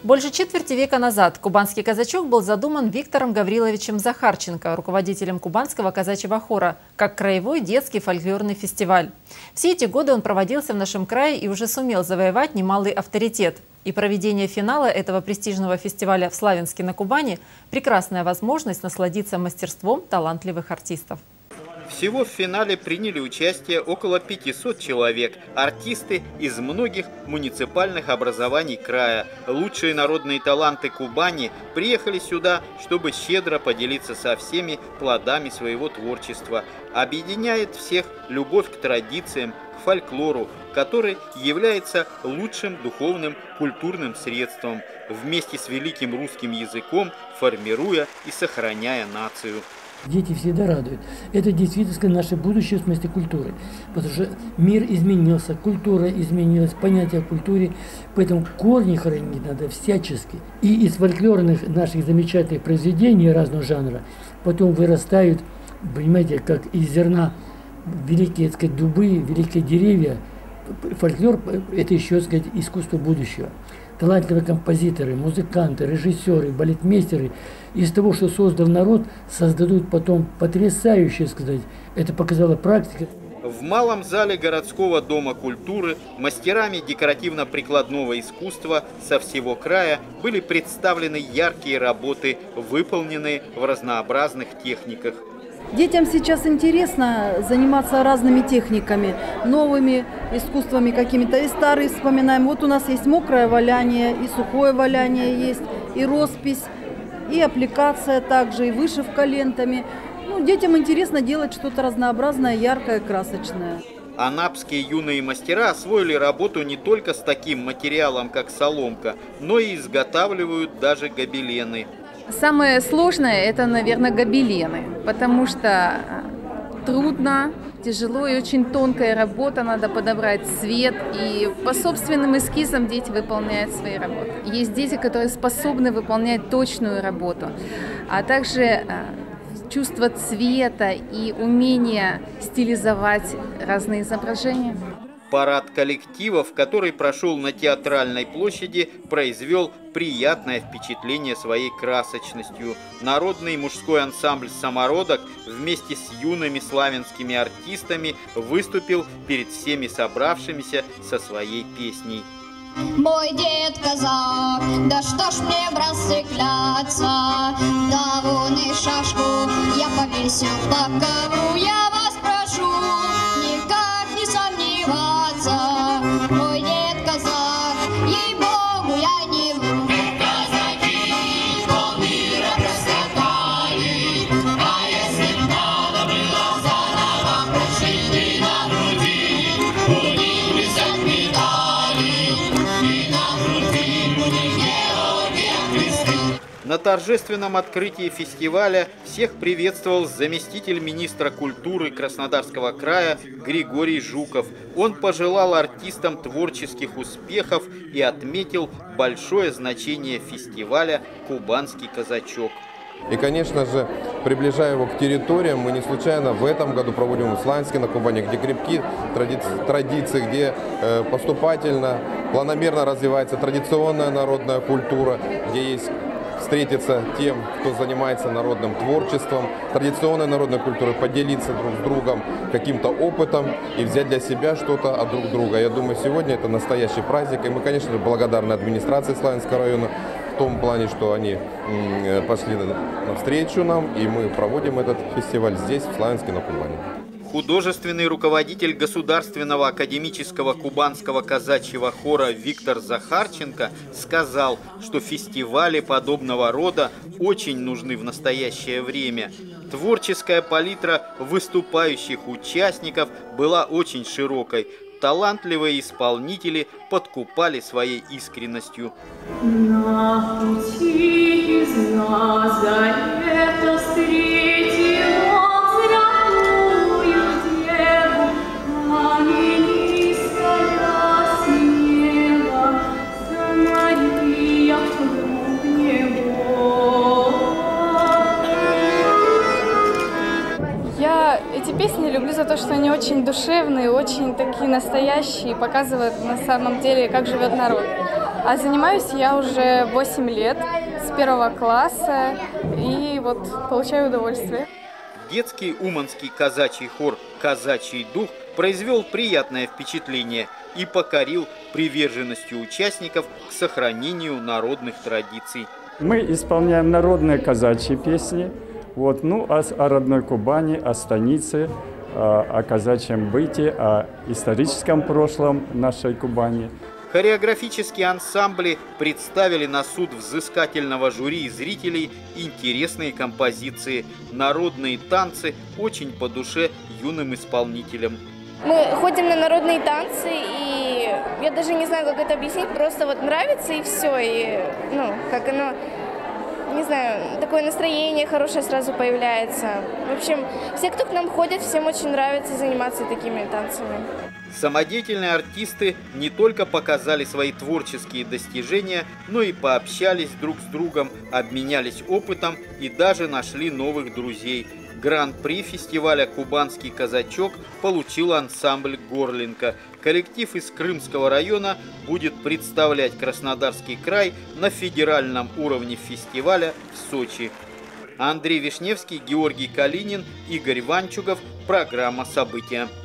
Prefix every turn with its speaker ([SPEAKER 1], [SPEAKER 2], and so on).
[SPEAKER 1] Больше четверти века назад кубанский казачок был задуман Виктором Гавриловичем Захарченко, руководителем кубанского казачьего хора, как краевой детский фольклорный фестиваль. Все эти годы он проводился в нашем крае и уже сумел завоевать немалый авторитет. И проведение финала этого престижного фестиваля в Славянске на Кубани – прекрасная возможность насладиться мастерством талантливых артистов.
[SPEAKER 2] Всего в финале приняли участие около 500 человек, артисты из многих муниципальных образований края. Лучшие народные таланты Кубани приехали сюда, чтобы щедро поделиться со всеми плодами своего творчества. Объединяет всех любовь к традициям, к фольклору, который является лучшим духовным культурным средством, вместе с великим русским языком формируя и сохраняя нацию.
[SPEAKER 3] Дети всегда радуют. Это действительно наше будущее в смысле культуры. Потому что мир изменился, культура изменилась, понятие о культуре. Поэтому корни хранить надо всячески. И из фольклорных наших замечательных произведений разного жанра потом вырастают, понимаете, как из зерна великие, так сказать, дубы, великие деревья. Фольклор – это еще, так сказать, искусство будущего. Талантливые композиторы, музыканты, режиссеры, балетмейстеры из того, что создал народ, создадут потом потрясающее, сказать, это показала практика.
[SPEAKER 2] В малом зале городского дома культуры мастерами декоративно-прикладного искусства со всего края были представлены яркие работы, выполненные в разнообразных техниках.
[SPEAKER 4] Детям сейчас интересно заниматься разными техниками, новыми искусствами какими-то, и старые вспоминаем. Вот у нас есть мокрое валяние, и сухое валяние есть, и роспись, и аппликация также, и вышивка лентами. Ну, детям интересно делать что-то разнообразное, яркое, красочное.
[SPEAKER 2] Анапские юные мастера освоили работу не только с таким материалом, как соломка, но и изготавливают даже гобелены.
[SPEAKER 5] Самое сложное – это, наверное, гобелены, потому что трудно, тяжело и очень тонкая работа, надо подобрать цвет, и по собственным эскизам дети выполняют свои работы. Есть дети, которые способны выполнять точную работу, а также чувство цвета и умение стилизовать разные изображения.
[SPEAKER 2] Парад коллективов, который прошел на Театральной площади, произвел приятное впечатление своей красочностью. Народный мужской ансамбль «Самородок» вместе с юными славянскими артистами выступил перед всеми собравшимися со своей песней.
[SPEAKER 6] Мой дед казак, да что ж мне, братцы, кляться, да вон и шашку я повесил по ковру, я вас прошу, никак не сомневаться. Мой дед казак, ей-богу, я не вру. Казаки полмира проскакали, а если б надо было заново прожить на груди, у них блестят медали, и на груди у них Георгия кресты.
[SPEAKER 2] На торжественном открытии фестиваля всех приветствовал заместитель министра культуры Краснодарского края Григорий Жуков. Он пожелал артистам творческих успехов и отметил большое значение фестиваля «Кубанский казачок».
[SPEAKER 7] И, конечно же, приближая его к территориям, мы не случайно в этом году проводим в Славянске на Кубани, где крепкие традиции, где поступательно, планомерно развивается традиционная народная культура, где есть встретиться тем, кто занимается народным творчеством, традиционной народной культурой, поделиться друг с другом каким-то опытом и взять для себя что-то от друг друга. Я думаю, сегодня это настоящий праздник, и мы, конечно, благодарны администрации Славянского района в том плане, что они пошли навстречу нам, и мы проводим этот фестиваль здесь, в Славянске на Кубани.
[SPEAKER 2] Художественный руководитель Государственного академического кубанского казачьего хора Виктор Захарченко сказал, что фестивали подобного рода очень нужны в настоящее время. Творческая палитра выступающих участников была очень широкой. Талантливые исполнители подкупали своей искренностью.
[SPEAKER 8] На пути из нас это встретила зряную деву, а низкая снега, Мария вдруг него.
[SPEAKER 9] Я эти песни люблю за то, что они очень душевные, очень такие настоящие, показывают на самом деле, как живет народ. А занимаюсь я уже 8 лет, с 1 класса, и вот получаю удовольствие.
[SPEAKER 2] Детский уманский казачий хор «Казачий дух» произвел приятное впечатление и покорил приверженностью участников к сохранению народных традиций.
[SPEAKER 10] Мы исполняем народные казачьи песни, о родной Кубани, о станице, о казачьем быте, о историческом прошлом нашей Кубани.
[SPEAKER 2] Хореографические ансамбли представили на суд взыскательного жюри и зрителей интересные композиции, народные танцы очень по душе юным исполнителям.
[SPEAKER 11] Мы ходим на народные танцы, и я даже не знаю, как это объяснить, просто вот нравится и все, и как оно, не знаю, такое настроение хорошее сразу появляется. В общем, все, кто к нам ходит, всем очень нравится заниматься такими танцами.
[SPEAKER 2] Самодеятельные артисты не только показали свои творческие достижения, но и пообщались друг с другом, обменялись опытом и даже нашли новых друзей. Гран-при фестиваля «Кубанский казачок» получил ансамбль «Горлинка». Коллектив из Крымского района будет представлять Краснодарский край на федеральном уровне фестиваля в Сочи. Андрей Вишневский, Георгий Калинин, Игорь Ванчугов. Программа «События».